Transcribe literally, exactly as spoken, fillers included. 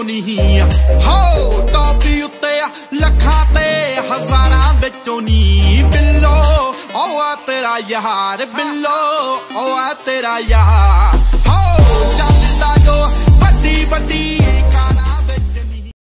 नहीं हो टॉपी उत्ते लखां ते हजारां विचों नी बिल्लो ओ आ तेरा यार बिल्लो ओ आ तेरा यार हो चलदा जो बड़ी बड़ी